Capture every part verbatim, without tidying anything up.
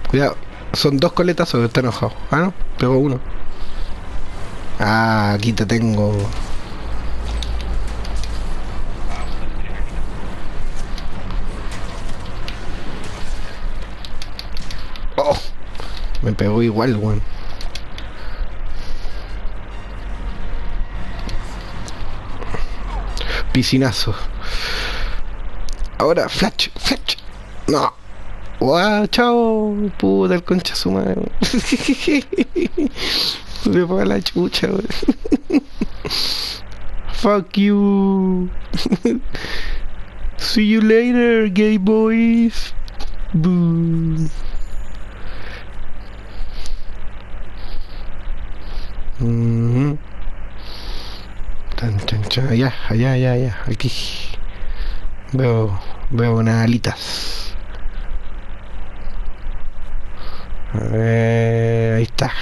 Cuidado. Son dos coletazos, está enojado. Ah, no, pegó uno. Ah, aquí te tengo. Oh, me pegó igual, weón. Piscinazo. Ahora, flash, flash. No. Guau, chao. Puta, el concha su madre. Me fue a la chucha, weón. Fuck you. See you later, gay boys. Boo. Mm-hmm. Tan, tan, tan. Allá, allá, allá, allá. Aquí. Veo, veo unas alitas. A ver, ahí está.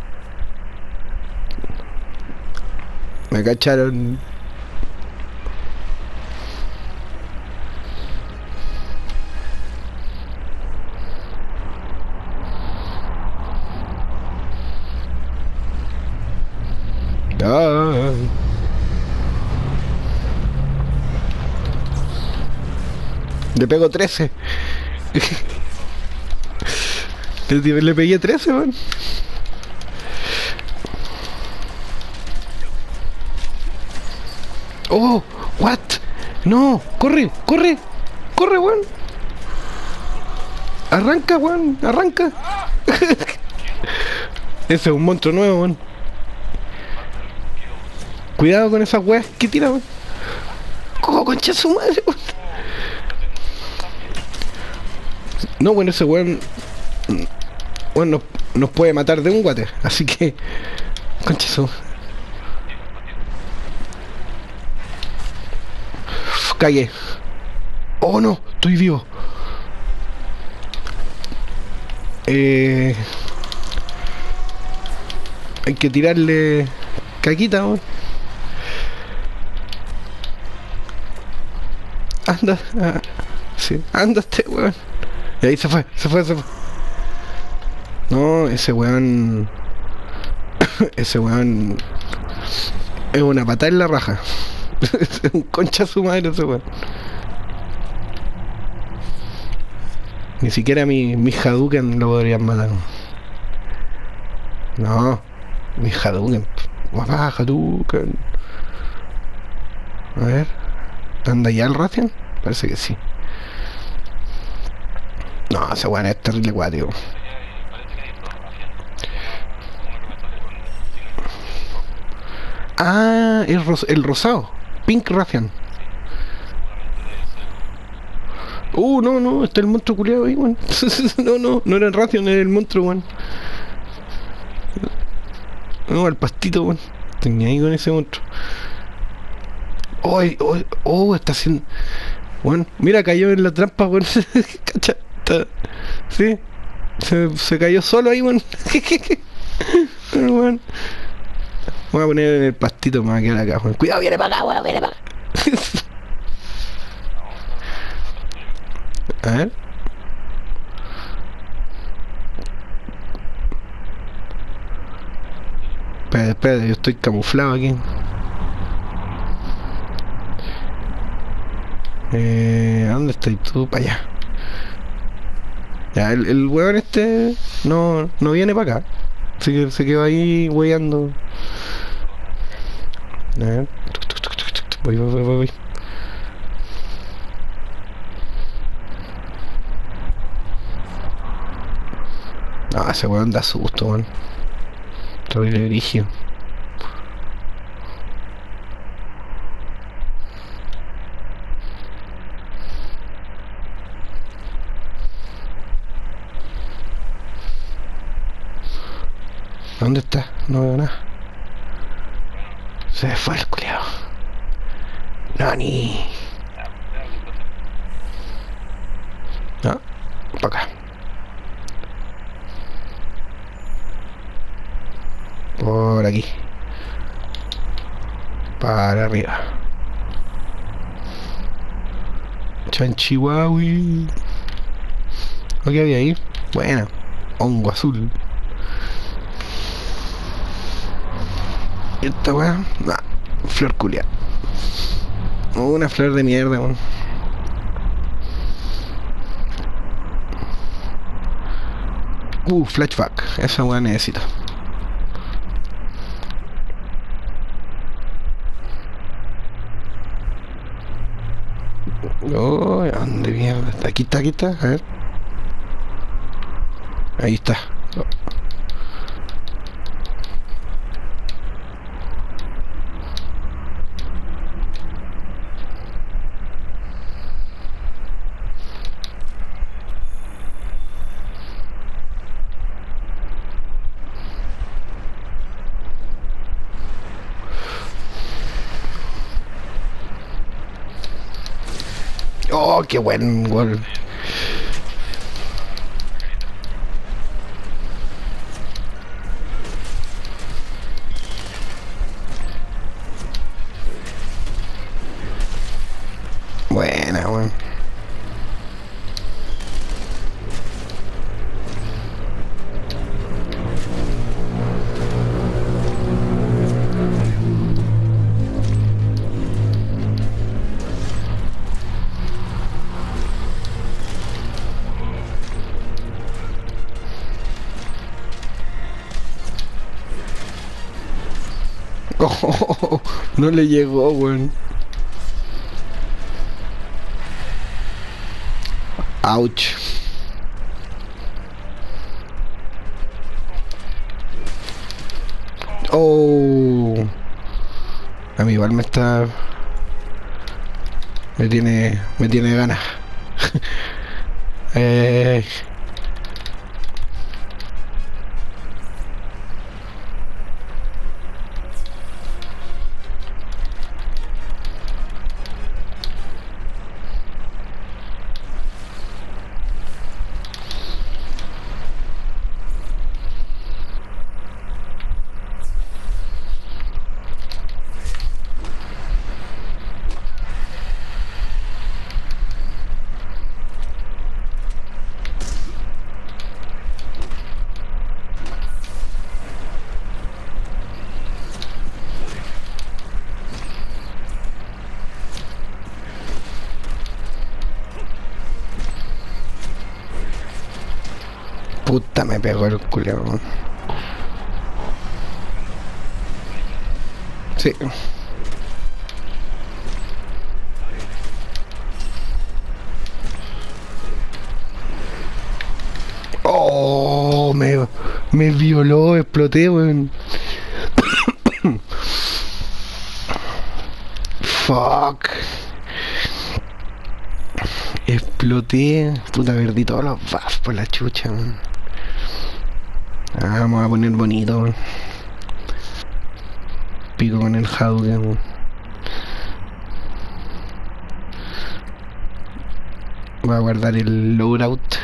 Me cacharon. Ah. Le pego trece. le, le pegué trece, man. Oh, what? No, corre, corre, corre, weón. Arranca, weón, arranca. Ese es un monstruo nuevo, weón. Cuidado con esas weas que tira, weón. Oh, concha su madre, weón. No, bueno, ese weón, bueno, nos, nos puede matar de un guate, así que, concha su madre. Cagué. Oh no, estoy vivo. Eh, hay que tirarle caquita, weón. Anda, ah, sí, ándate, weón. Y ahí se fue, se fue, se fue. No, ese weón. Ese weón. Es una patada en la raja. Es un concha su madre ese weón. Ni siquiera mi, mi Hadouken lo podrían matar. No, mi Hadouken. Guapá, Hadouken. A ver. ¿Anda ya el Rathian? Parece que sí. No, ese weón es terrible cuático. Ah, el, ros el rosado. Pink Rathian. Uh, no, no, está el monstruo culiado ahí, weón. No, no, no era el Rathian, era el monstruo, weón. No, el pastito, weón. Tenía ahí con ese monstruo. Oh, oh, oh, está haciendo... Weón, mira, cayó en la trampa, weón. Cacha, está... Sí. Se, se cayó solo ahí, weón. Weón. Voy a poner en el pastito, me va a quedar acá, weón. Cuidado, viene para acá, weón, viene para acá. A ver. Espera, espera, yo estoy camuflado aquí. Eh, ¿a dónde estás tú? Para allá. Ya, el, el huevón este no, no viene para acá. Así que se quedó ahí hueando. A ver. Voy, voy, voy, voy. No, ese weón da susto, weón. Terrible brígido. ¿Dónde está? No veo nada. Se fue el culiao. Nani. No, para acá. Por aquí. Para arriba. Chanchihuahui. ¿Qué había ahí? Bueno. hongo azul. Esta weá, nah, flor culia. Una flor de mierda, weón. Uh, flashback, esa weá necesito. Oh, ¿dónde mierda está? Aquí está, aquí está, a ver. Ahí está. Oh, qué buen gol. Buena, weón. Oh, no le llegó, weón. Ouch. Oh. A mí igual me está... Me tiene... Me tiene ganas. eh... Puta, me pegó el culiao. Sí. Oh, me, me violó, exploté, weón. Fuck. Exploté. Puta, perdí todos los buffs por la chucha, weón. Ah, vamos a poner bonito, weón. Pico con el Hadouken, weón. Voy a guardar el loadout.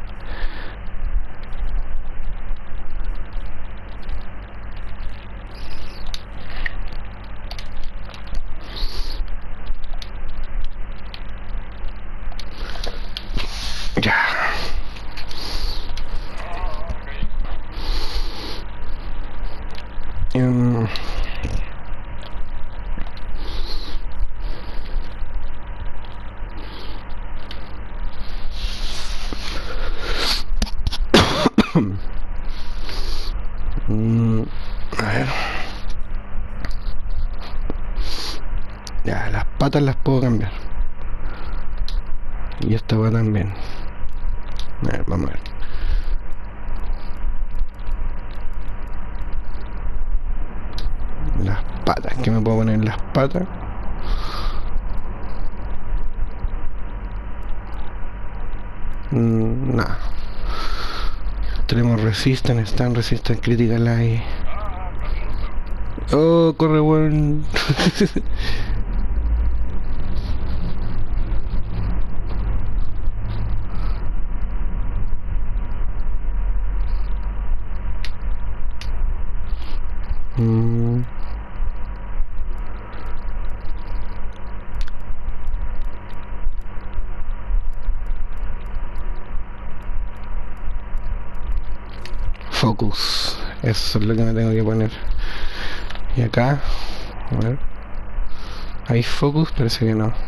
Ya. Um. mm, a ver. Ya, las patas las puedo cambiar. Y esta va también. A ver, vamos a ver. Las patas, ¿qué me puedo poner en las patas? Mm, nada. Tenemos resisten, están resisten critical ahí. Oh, corre, weón. mm. Focus. Eso es lo que me tengo que poner. Y acá, a ver. ¿Hay focus? Parece que no.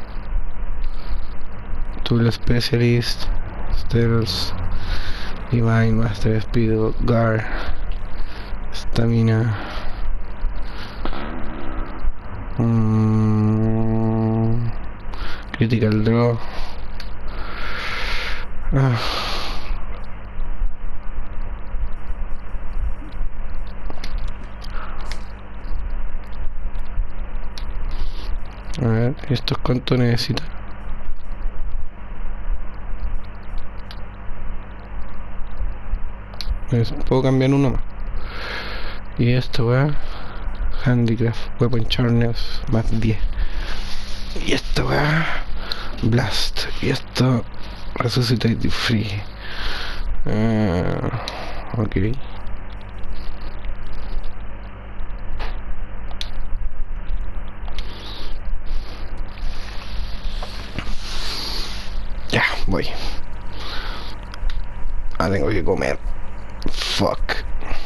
Tool Specialist, Stealth, Divine, Master Speed, Guard, Stamina, mm, Critical Draw. Ah. A ver, ¿estos cuánto necesitan? Pues, puedo cambiar uno más. Y esto va Handicraft, Weapon Sharpness más diez. Y esto va Blast. Y esto Resuscitate Free. Uh, ok. Ya, voy. Ah, tengo que comer. Fuck.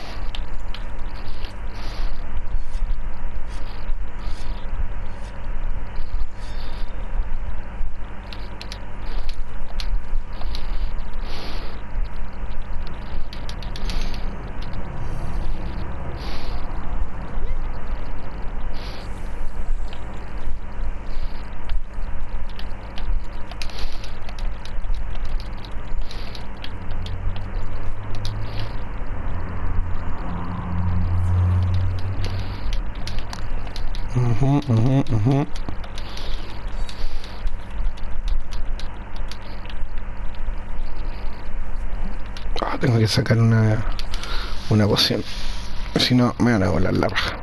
Uh-huh, uh-huh, uh-huh. Oh, tengo que sacar una una poción, si no me van a volar la raja.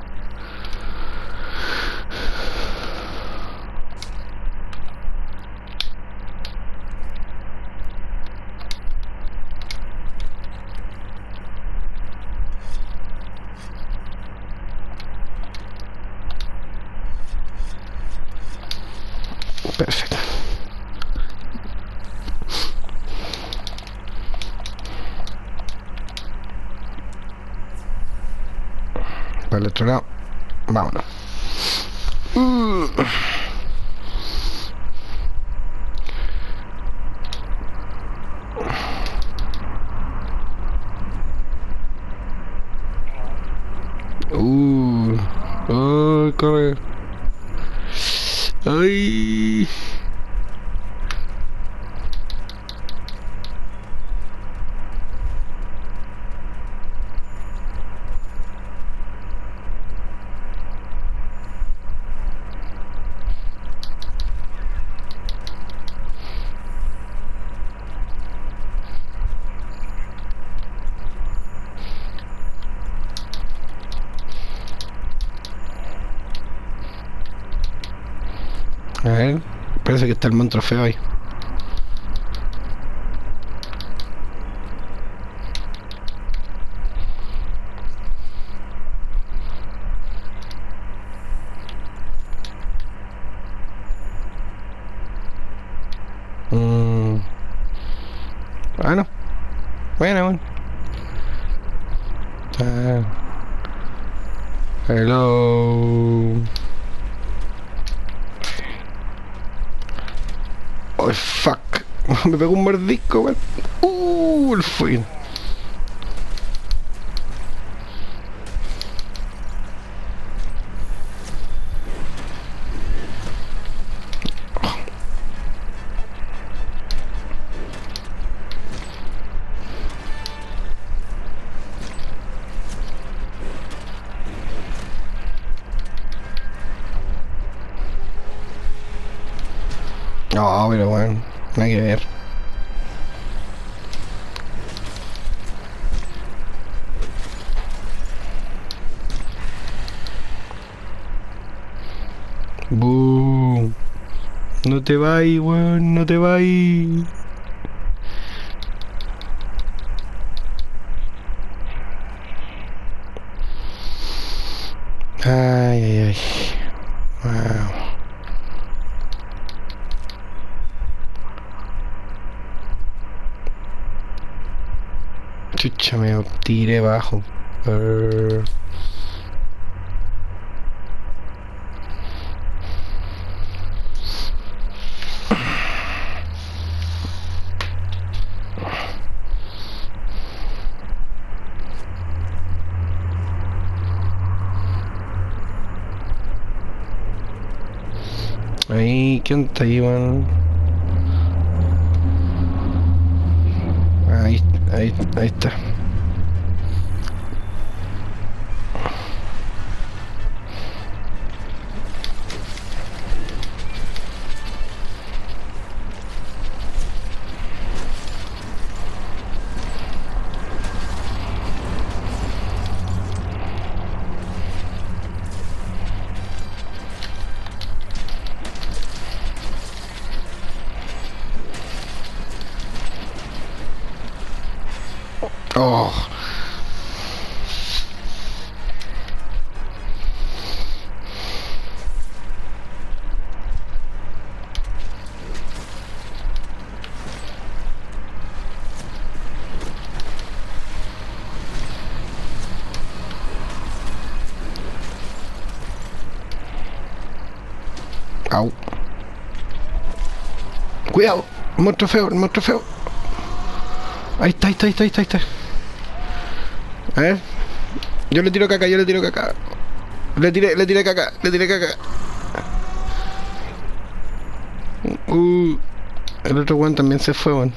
Perfecto. Para el otro lado, vámonos. Uh. Uh. Oh, corre. Ay. A ver, parece que está el monstruo feo ahí. Mm. Ah, no. Bueno, bueno. Ah. Hello. Oh, fuck. Me pegó un mordisco, weón. Uh, el fuego. No, pero bueno, nada que ver. Boom. No te vayas, weón, no te vayas. Ay, ay, ay. Wow. Chucha, me tiré abajo. Uh... Ahí, ¿qué onda ahí, weón? Ahí, ahí, ahí está. Oh. Au. Cuidado, el monstruo feo, el monstruo feo. Ahí está, ahí está, ahí está, ahí está, ahí está. A ver. Yo le tiro caca, yo le tiro caca. Le tiré, le tiré caca, le tiré caca. Uh, el otro weón también se fue, weón.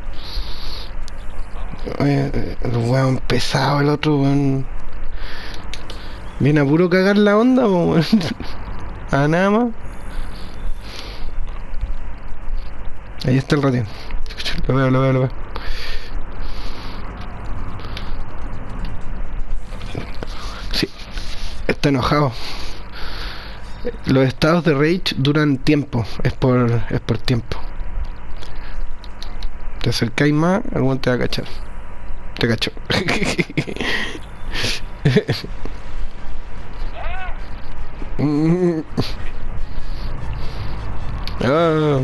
El weón pesado, el otro weón. Viene a puro cagar la onda, weón. A nada más. Ahí está el ratón. Lo veo, lo veo, lo veo. Sí, está enojado. Los estados de rage duran tiempo. Es por, es por tiempo. Te acercáis más, algún te va a cachar. Te cacho. Ah.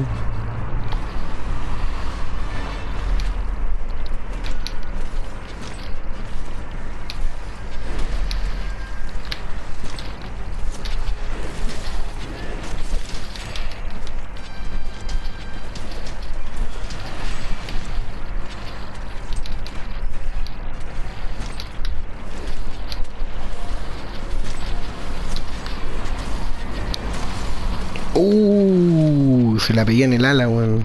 Uh, se la pegué en el ala, weón.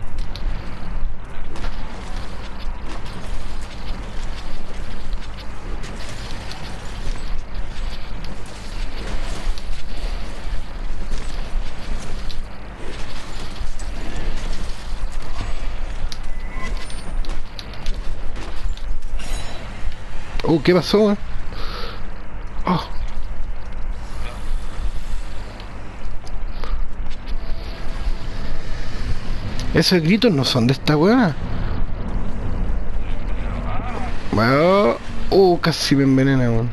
Uh, ¿qué pasó, weón? Oh. Esos gritos no son de esta weá. Bueno, uh, casi me envenena, weón.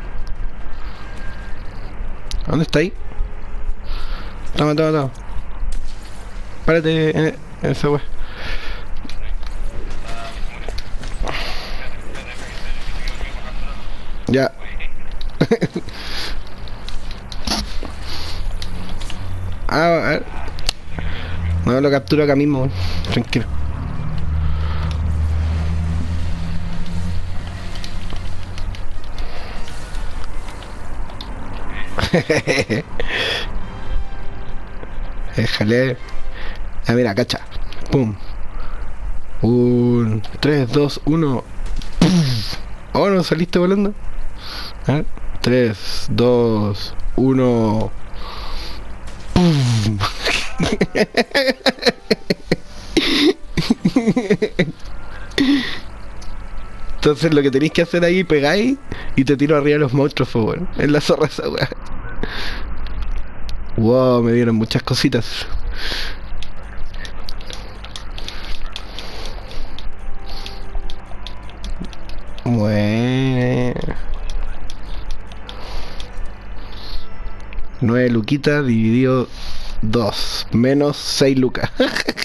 ¿Dónde está ahí? Toma, toma, toma. Párate en, en esa weá. Ya. Ah, a ver. No, lo capturo acá mismo, weón. Tranquilo. Déjale. Ah, mira, cacha. Pum. Un, tres, dos, uno. Oh, no saliste volando. A ver. tres, dos, uno. Pum. Entonces lo que tenéis que hacer ahí, pegáis y te tiro arriba de los monstruos, por favor. Es la zorra esa weá. Wow, me dieron muchas cositas. Bueno. nueve luquitas dividido dos. Menos seis lucas.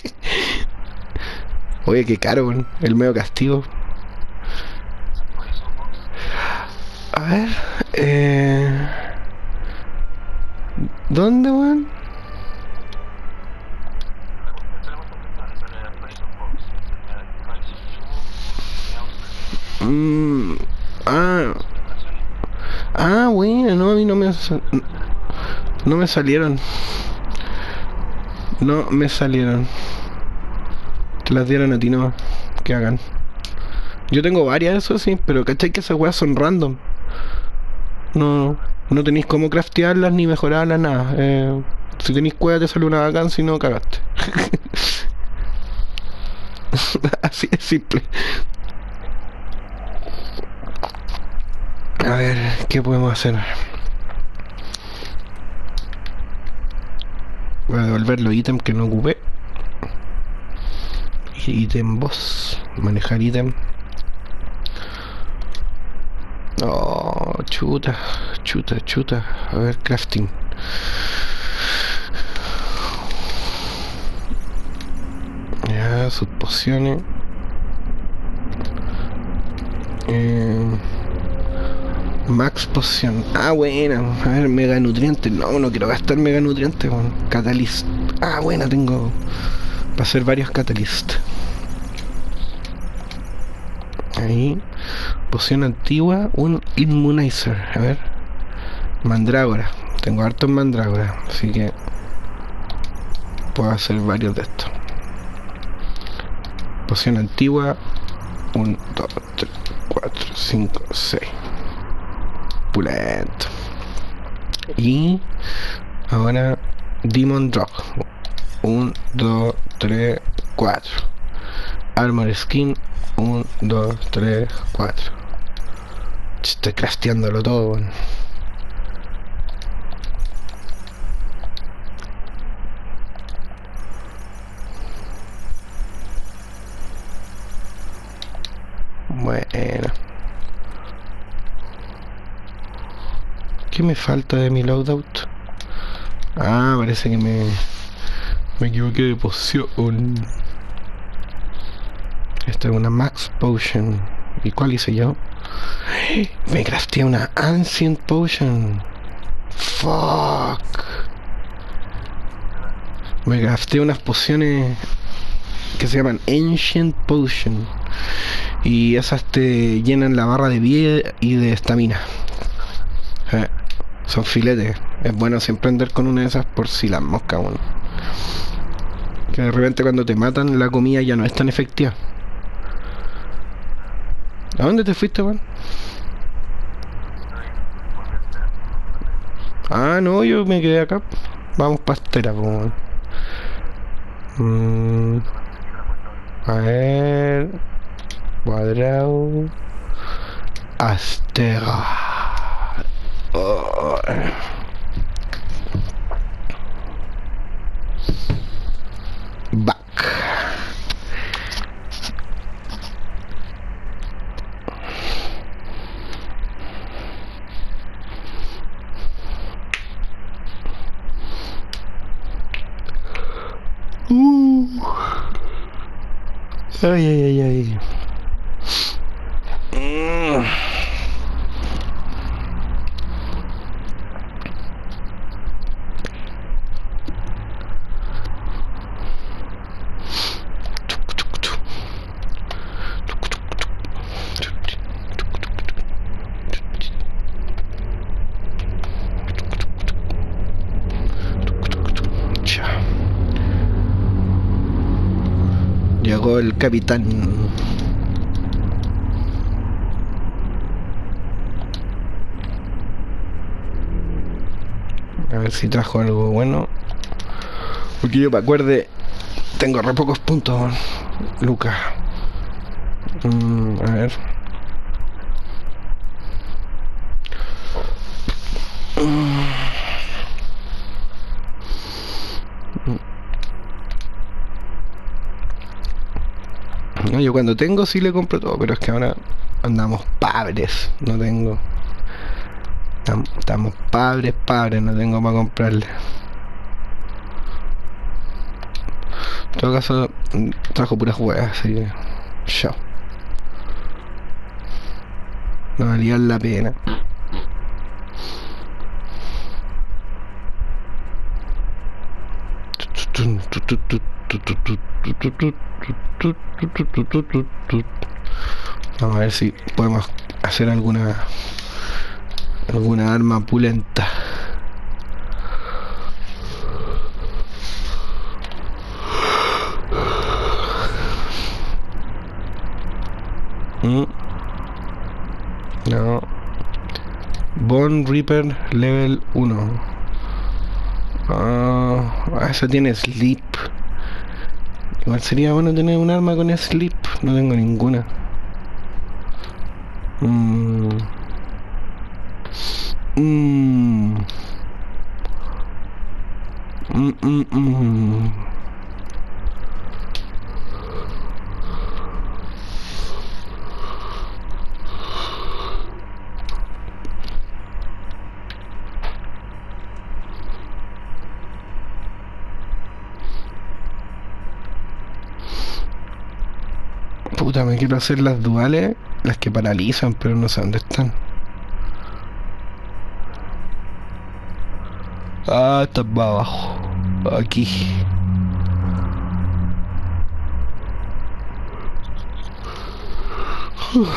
Oye, qué caro, weón. El medio castigo. ver. Eh... ¿Dónde, weón? Mm, ah, ah, bueno, no, a mí no me, sa- no me salieron. No me salieron. Te las dieron a ti nomás. Que hagan. Yo tengo varias, eso sí, pero ¿cachai que esas weas son random? No, no tenéis cómo craftearlas ni mejorarlas, nada. Eh, si tenéis cueva te sale una bacán, si no, cagaste. Así es simple. A ver, ¿qué podemos hacer? Voy a devolver los ítems que no ocupé. Ítem boss. Manejar ítem. Oh, chuta, chuta, chuta. A ver, crafting. Ya, sus pociones. Eh, Max poción. Ah, buena. A ver, mega nutrientes. No, no quiero gastar mega nutrientes. Bueno. Catalyst. Ah, buena, tengo para hacer varios catalyst. Ahí. Poción antigua. Un immunizer. A ver. Mandrágora. Tengo harto en mandrágora. Así que puedo hacer varios de estos. Poción antigua. uno, dos, tres, cuatro, cinco, seis. Pulento. Y ahora Demon Drop. uno, dos, tres, cuatro. Armor Skin. uno, dos, tres, cuatro. Estoy crafteándolo todo, bueno. Bueno. ¿Qué me falta de mi loadout? Ah, parece que me... Me equivoqué de poción. Esta es una Max Potion. ¿Y cuál hice yo? Me crafteé una Ancient Potion. Fuck. Me crafteé unas pociones que se llaman Ancient Potion. Y esas te llenan la barra de vida y de estamina. Eh, son filetes. Es bueno siempre andar con una de esas por si las moscas, bueno. Que de repente cuando te matan la comida ya no es tan efectiva. ¿A dónde te fuiste, man? Ah, no, yo me quedé acá. Vamos pastera, pues. Mm, a ver. Cuadrado. Astera. Oh. Back. Uh. Ay, ay, ay, ay. Mm. Llegó el capitán. A ver si trajo algo bueno. Porque yo me acuerde, tengo re pocos puntos, Lucas. Mm, a ver. Mm. No, yo cuando tengo sí le compro todo, pero es que ahora andamos padres, no tengo. Estamos padres, padres, no tengo para comprarle. En todo caso, trajo puras huevas, así que... Chao. No valía la pena. Vamos a ver si podemos hacer alguna alguna arma pulenta. Mm. No. Bone Reaper level uno. Ah, esa tiene sleep. Igual sería bueno tener un arma con sleep. No tengo ninguna. Mmm. Mmm. Mmm, mmm, mmm. Puta, me quiero hacer las duales, las que paralizan, pero no sé dónde están. Ah, está para abajo. Aquí. Uf.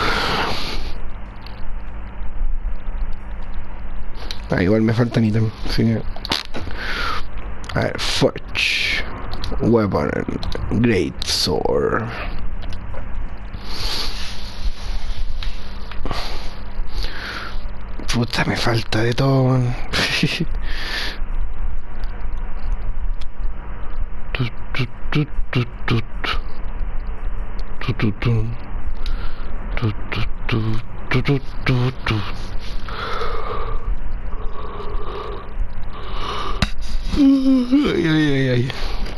Ah, igual me faltan ítems, así que... A ver, Forge Weapon Great Sword. Puta, me falta de todo. Tut, tut, tut, tut, tut. Tut, tut, tut. Tut, tut, tut, tut, tut, tut, tut. Ay, ay, ay, ay.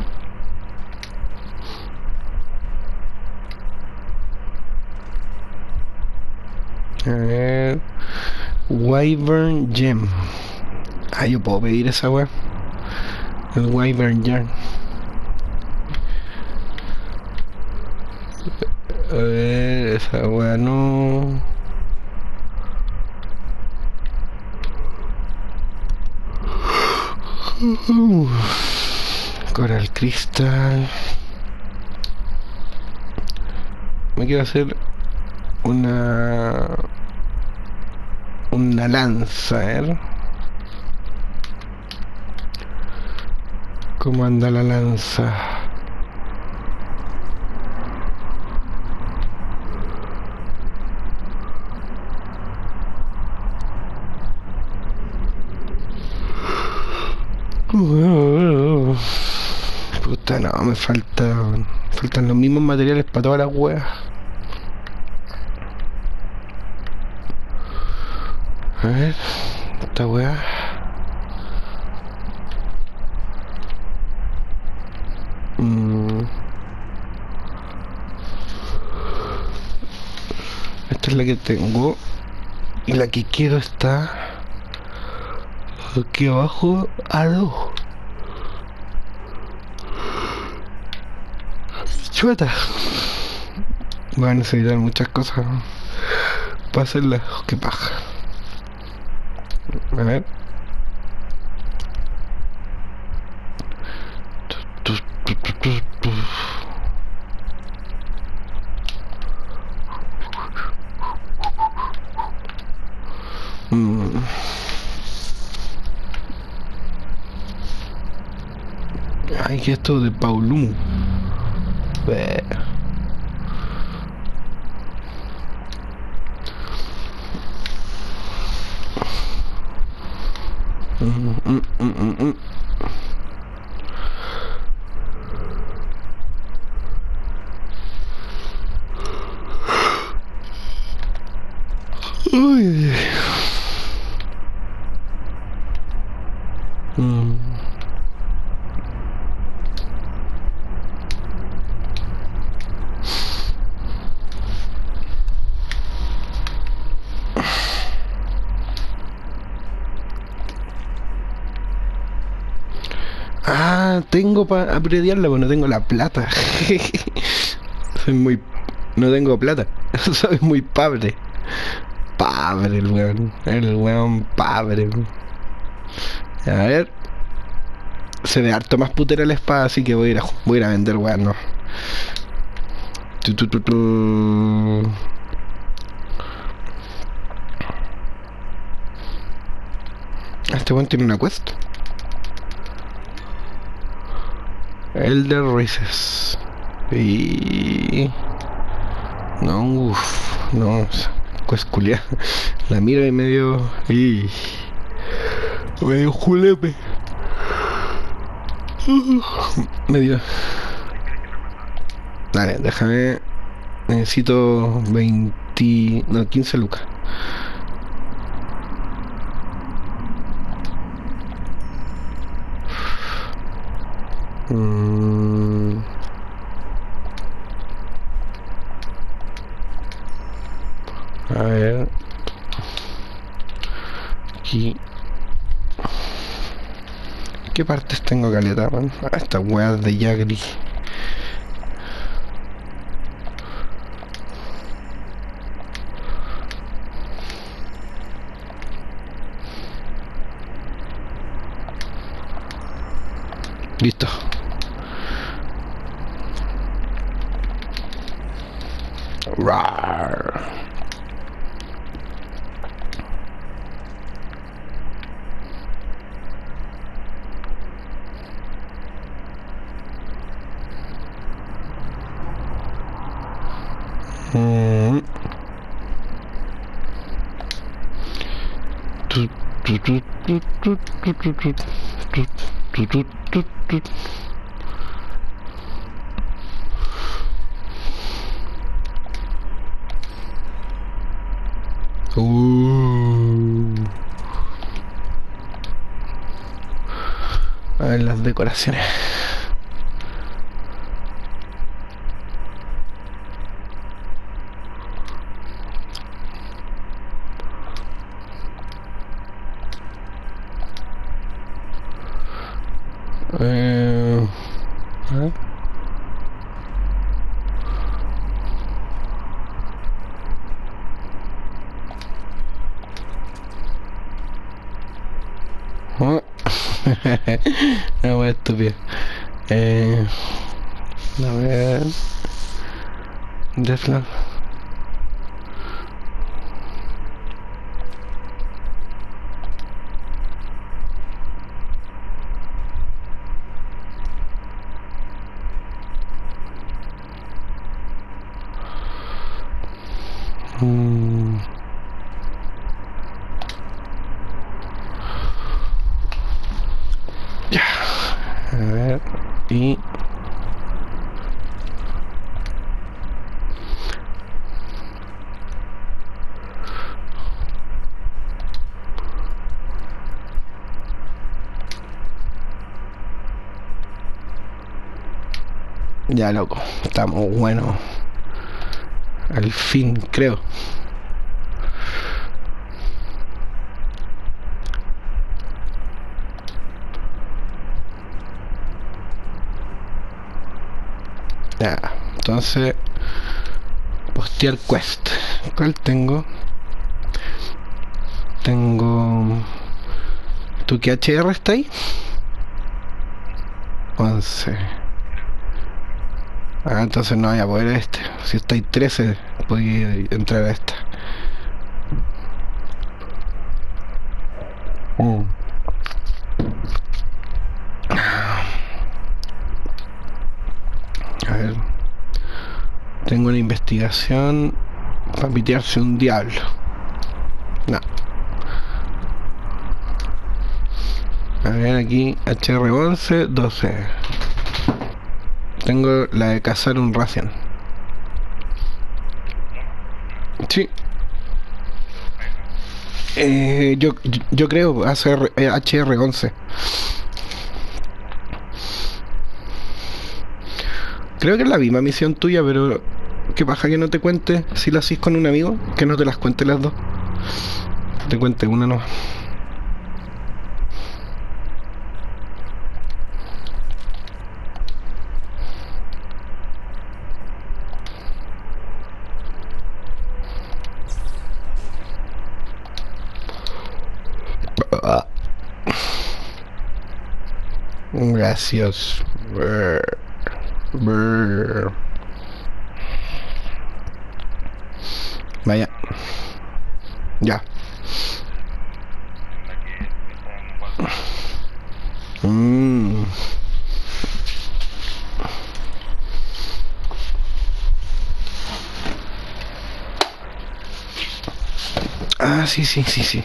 A ver. Wyvern Gem. Ah, yo puedo pedir esa wea. El Wyvern Gem. A ver, esa wea no. Uh, Coral Crystal. Me quiero hacer una una lanza, a ver cómo anda la lanza. Uh, puta, no, me falta faltan los mismos materiales para todas las weas. A ver, esta weá. Mm. Esta es la que tengo. Y la que quiero está aquí abajo a dos. Chueta. Voy a necesitar muchas cosas para hacerla. Qué paja. A ver. Mm. Ay, que esto de Paulum. Bleh. Mm, mm, mm, mm, mm. Uy. Mm. Ah, tengo para aprediarla, pero no tengo la plata. Soy muy... No tengo plata. Soy muy pobre. Pobre el weón. El weón pobre. A ver. se ve harto más putera la espada, así que voy a ir a, voy a, ir a vender weón, no. Tu, tu, tu, tu. Este weón tiene una quest. Elder Races. Y... No, uff, no, quest culia. La miro y medio... Y... medio julepe. Medio... Dale, déjame... Necesito veinte... No, quince lucas. Mm. A ver. Aquí. ¿Qué partes tengo caleta, man? Ah, estas weas de Yagri. Listo. Rar. Mm. Tu, tu, tu, tu, tu, tu, tu, tu, tu, tu, tu, tu. Uh. A ver las decoraciones. Eh, ¿eh? Oh. No, voy a estúpido. Eh, a ver. Defla. Mm. Ya. A ver. Y... Ya, loco. Estamos buenos. Al fin, creo. Ya, entonces postear quest. ¿Cuál tengo? Tengo... ¿Tu qué H R está ahí? once. Ah, entonces no voy a poder a este. Si estáis trece, podía entrar a esta. Mm. A ver. Tengo una investigación para pitearse un diablo. No. A ver aquí, H R once, doce. Tengo la de cazar un Rathian. Sí. Eh, yo, yo creo hacer eh, H R once. Creo que es la misma misión tuya, pero ¿qué pasa que no te cuente si la haces con un amigo? Que no te las cuente las dos. Te cuente una no. Gracias. Brr. Brr. Vaya. Ya. Mm. Ah, sí, sí, sí, sí.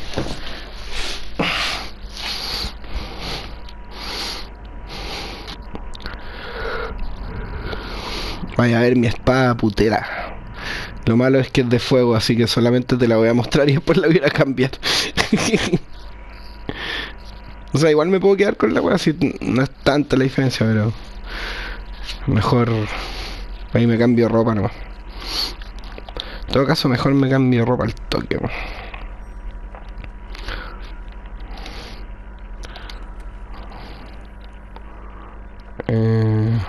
Vaya a ver mi espada putera. Lo malo es que es de fuego, así que solamente te la voy a mostrar y después la voy a ir a cambiar. O sea, igual me puedo quedar con la weá, si no es tanta la diferencia, pero mejor ahí me cambio ropa nomás. En todo caso, mejor me cambio ropa al toque. Eh...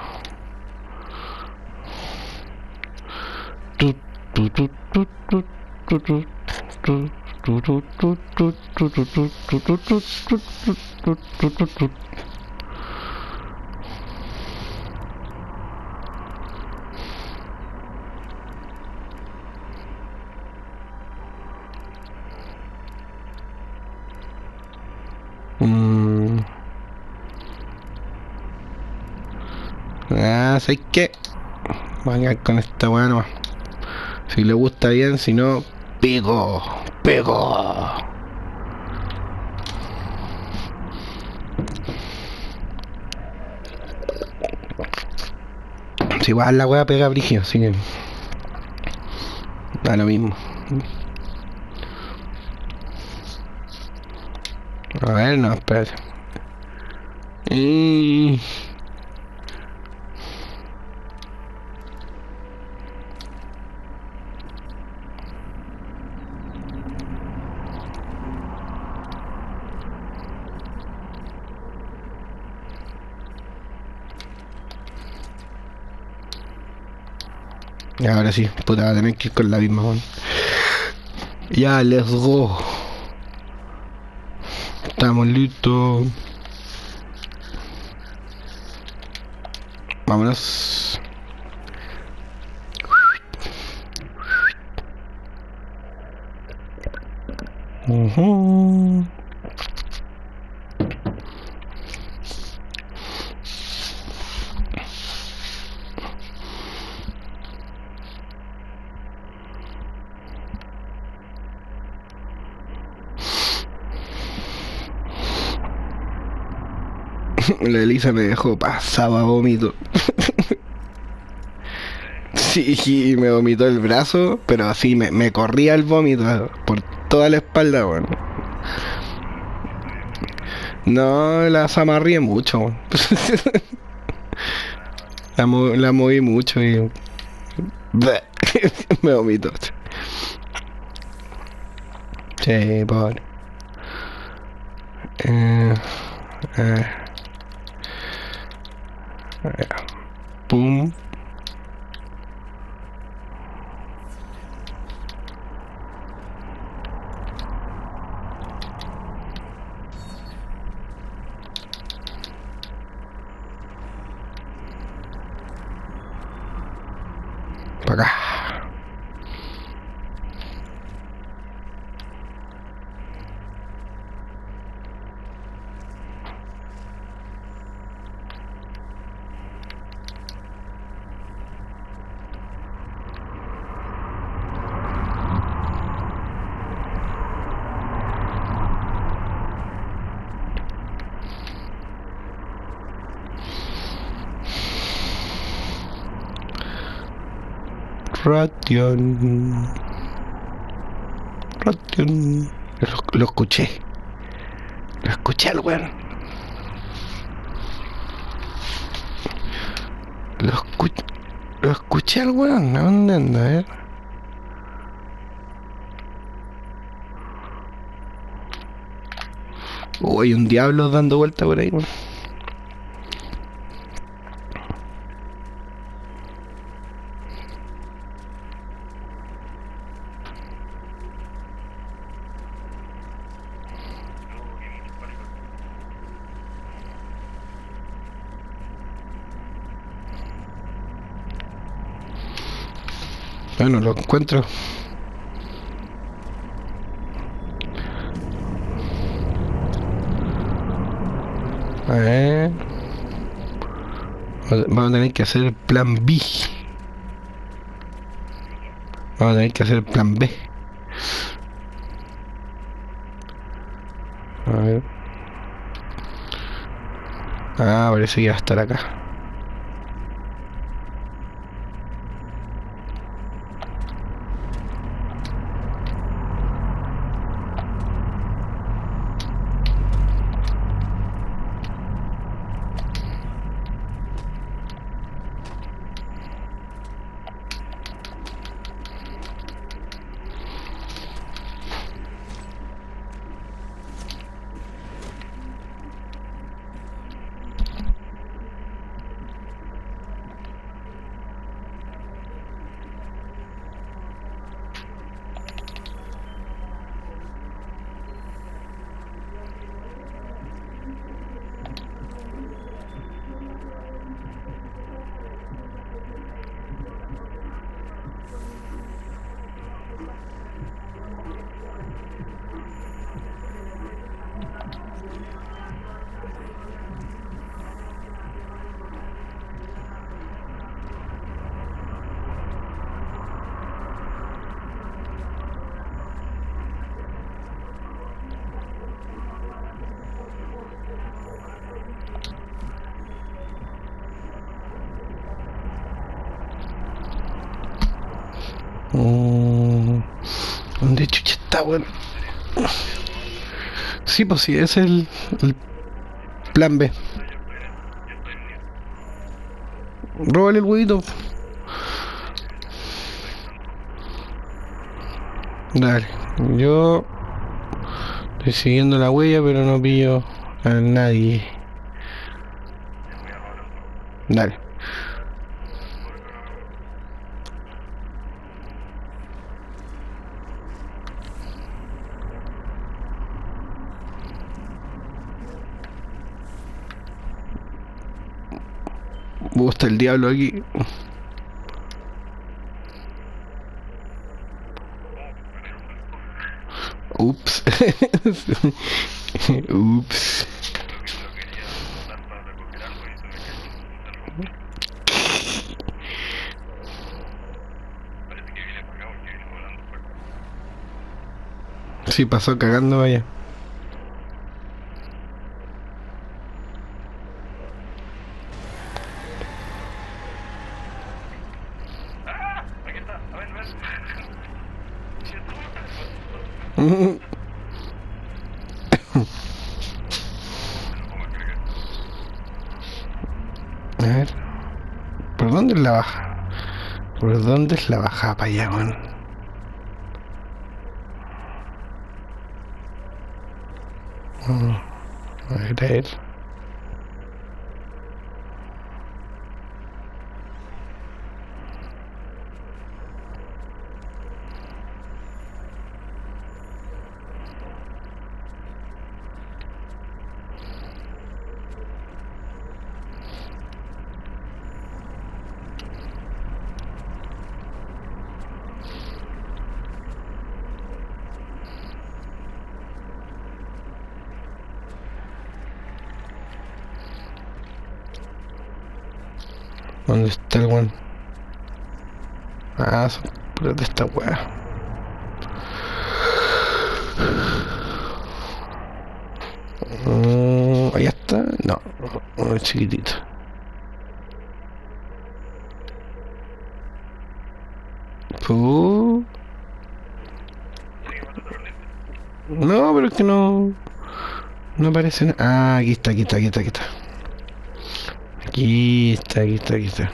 Tu, tu, tu, tu, tu, tu, tu, tu. Mm. Ah, ¿sabes qué? Voy a quedar con esta weá nomás. Si le gusta bien, si no, pego, pego. Si igual la weá pega brígido, así que da lo mismo. A ver, no, espérate. Y... Y ahora sí, puta, va a tener que ir con la misma, weón. Ya, let's go. Estamos listos. Vámonos. Uh-huh. La Elisa me dejó pasaba vómito. Sí, me vomitó el brazo, pero así me, me corría el vómito por toda la espalda, weón. No, la zamarrié mucho, weón. La, mo la moví mucho y... me vomitó. Sí, pobre. Eh, eh. Pum. Para acá. Ration. Ration. Lo, lo escuché. Lo escuché al weón. Lo escuché. Lo escuché al weón. ¿A dónde anda? A ver. Oh, hay un diablo dando vuelta por ahí, weón. Bueno, lo encuentro. A ver. Vamos a tener que hacer el plan B. Vamos a tener que hacer el plan B. A ver. Ah, parece que va a estar acá. Mm, ¿dónde chucha está, weón? Sí, pues sí, ese es el, el plan B. Róbale el huevito. Dale. Yo estoy siguiendo la huella, pero no pillo a nadie. Dale. Me gusta el diablo aquí. Ups. Ups. Sí, pasó cagando, vaya. A ver. ¿Por dónde es la baja? ¿Por dónde es la baja para allá, weón? Mm, a ver, a ver. ¿Dónde está el weón? Ah, son puras de esta weá. Mm, ahí está. No, no es chiquitito. Puh. No, pero es que no. No aparece nada. Ah, aquí está, aquí está, aquí está, aquí está. Aquí está, aquí está, aquí está.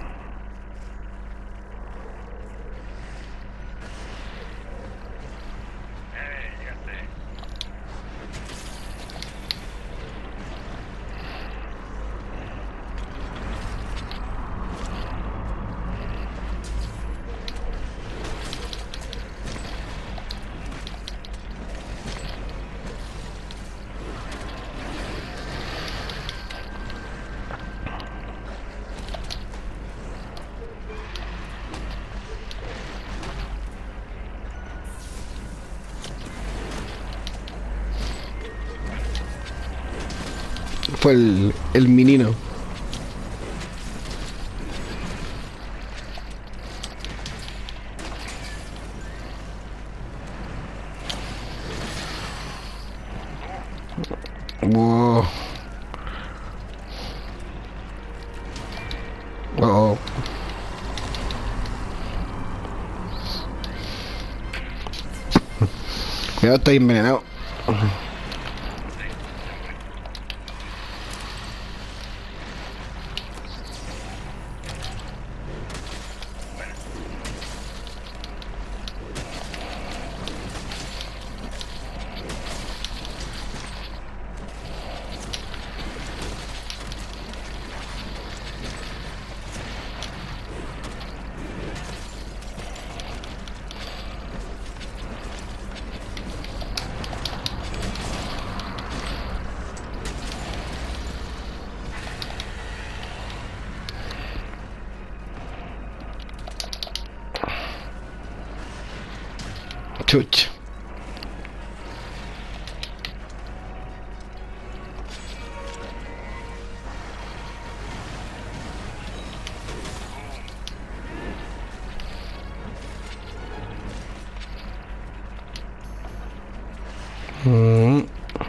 fue el, el menino. Wow. Oh. Cuidado, estoy envenenado. Chuch. Mm.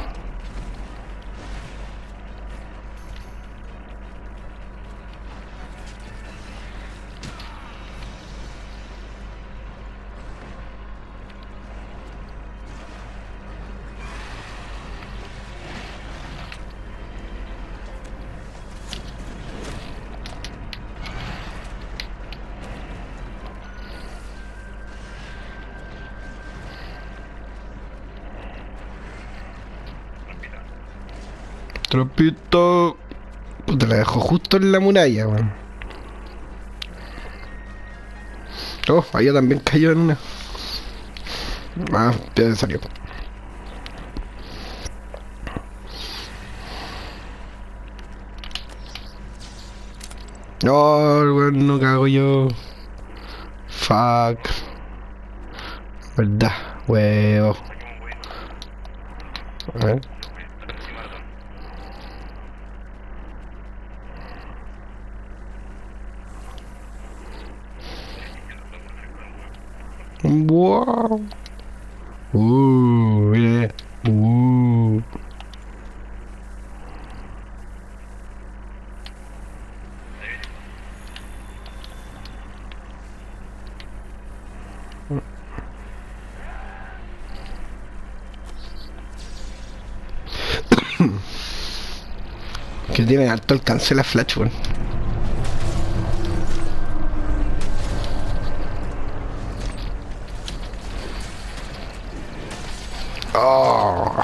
Tropito. Puta, la dejó justo en la muralla, weón. Oh, allá también cayó en una. Ah, ya salió. No, weón, no cago yo. Fuck. Verdad, huevo. A ver. Wow. Uh, mira. Uh. Que tiene alto alcance la flash, weón. Oh.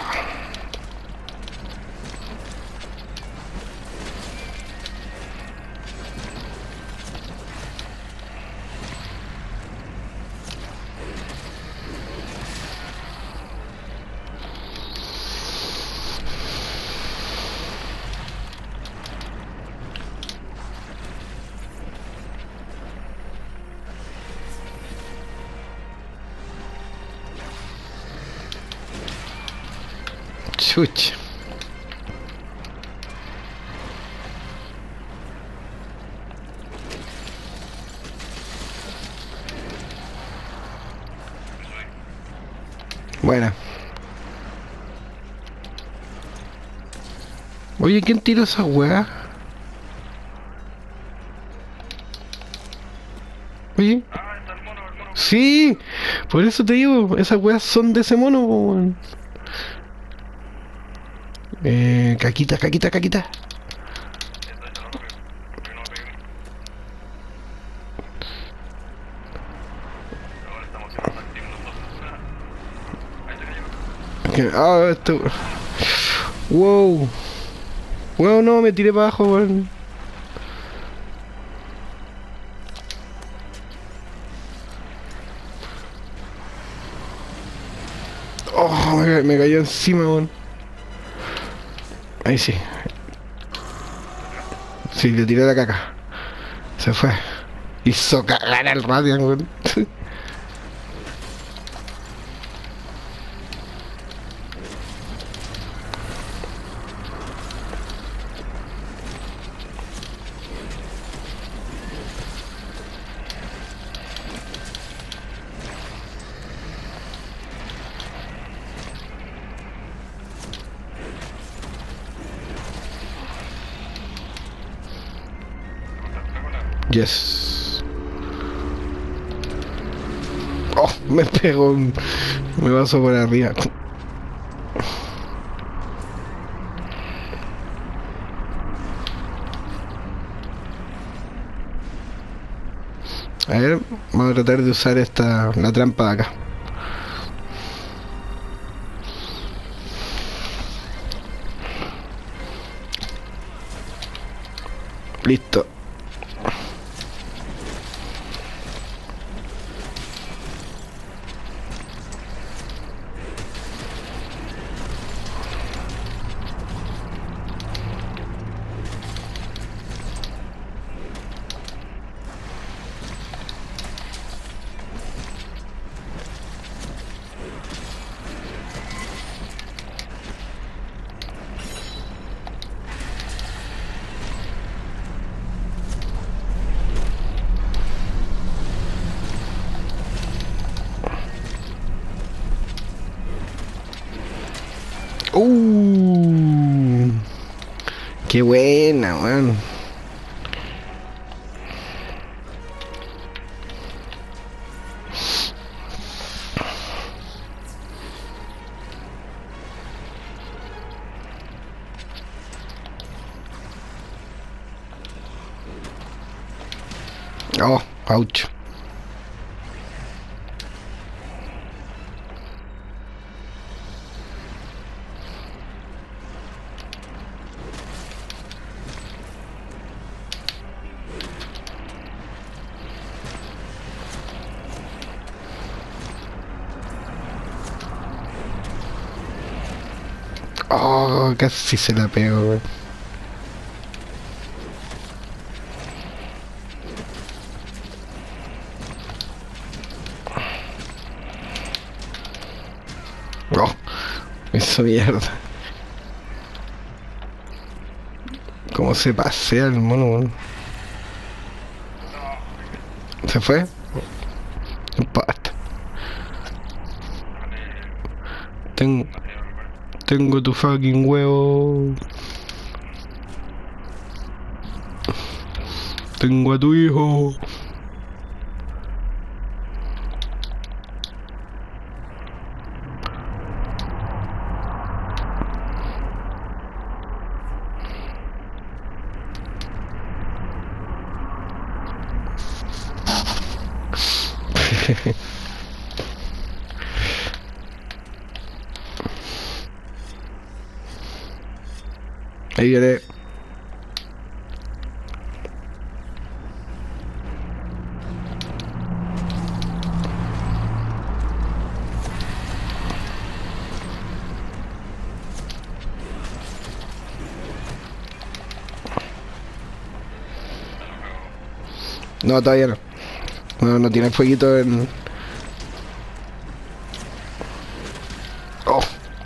Chuch. Buena. Oye, ¿quién tiró esa weá? Oye. Sí, por eso te digo, esas weas son de ese mono, weón. Eh, caquita, caquita, caquita. Ah, esto. Wow. Wow, no, me tiré para abajo, weón. Oh, me, me cayó encima, weón. Ahí sí. Sí, le tiré la caca. Se fue. Hizo cagar al Radiant, weón. Yes. Oh, me pegó un... Me pasó por arriba. A ver, vamos a tratar de usar esta... la trampa de acá. Listo. Uh, qué buena, weón. Oh, ouch. Oh, casi se la pego, weón. Oh, eso mierda. Cómo se pasea el mono, weón. ¿Se fue? Empate. Tengo... Tengo tu fucking huevo. Tengo a tu hijo. Ahí viene. No, todavía no. No, no tiene fueguito en... Oh.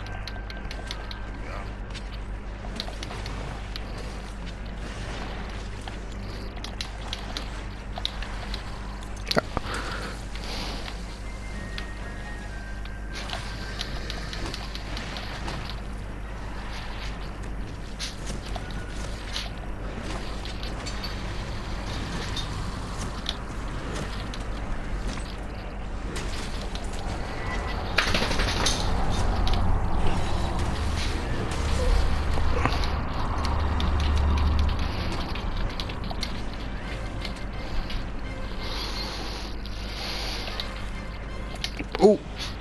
Uh.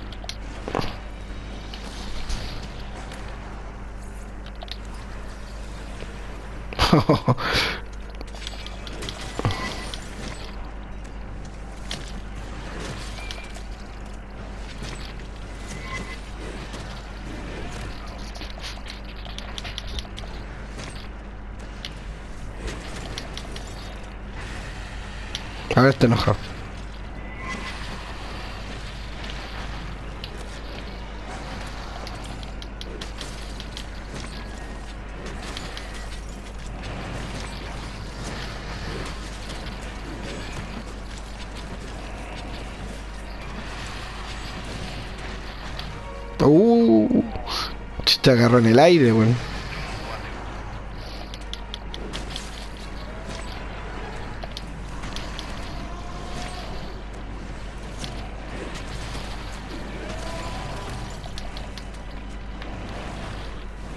A ver, te enojado. Uh, te agarró en el aire, weón.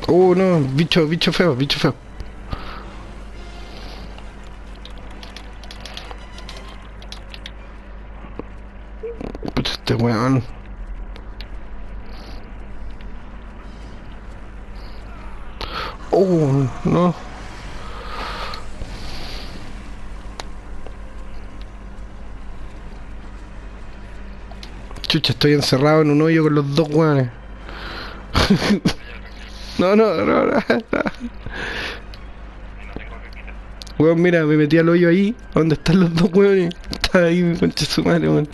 Oh, no, bicho, bicho feo, bicho feo. Puta, este weón. Oh, no. Chucha, estoy encerrado en un hoyo con los dos weones. No, no, no, no, no. Weón, mira, me metí al hoyo ahí, donde están los dos weones. Está ahí mi concha su madre, weón.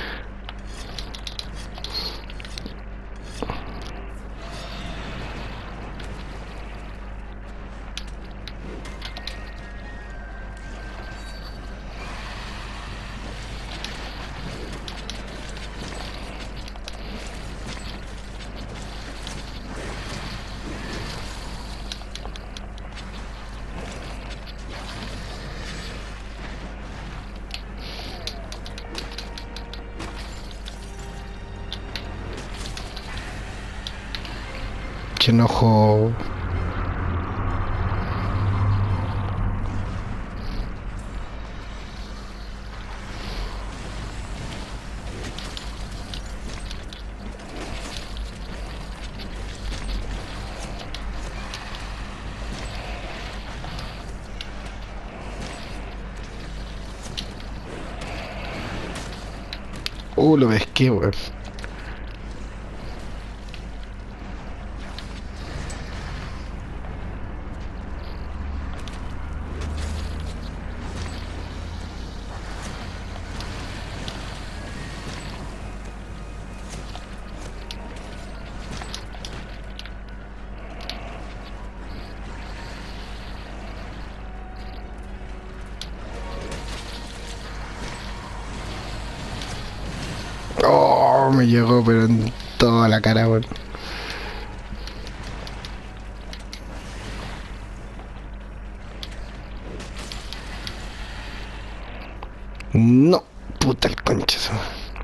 Qué enojo. Uh, lo pesqué, weón. Oh, me llegó, pero en toda la cara, weón. No, puta el concha. Eso.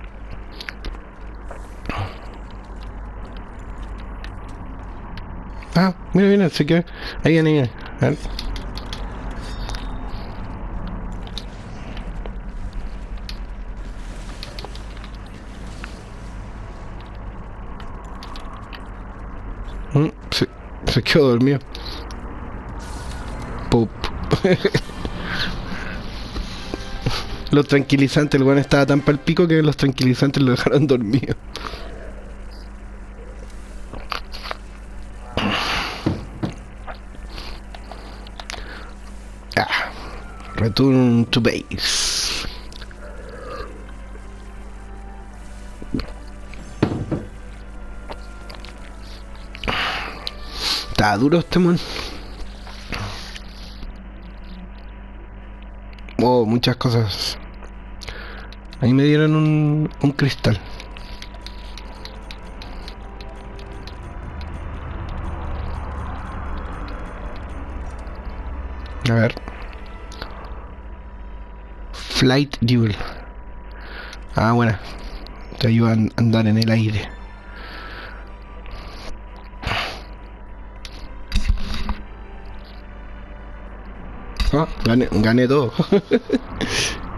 Ah, mira, mira, se quedó. Ahí viene, ahí viene. A ver. Mm, se, se quedó dormido. Pup. Los tranquilizantes, el weón estaba tan pal pico que los tranquilizantes lo dejaron dormido. Ah, return to base. Está duro este mon. Oh, muchas cosas. Ahí me dieron un, un cristal. A ver. Flight Duel. Ah, bueno. Te ayudan a andar en el aire. Ah, gané, gané todo.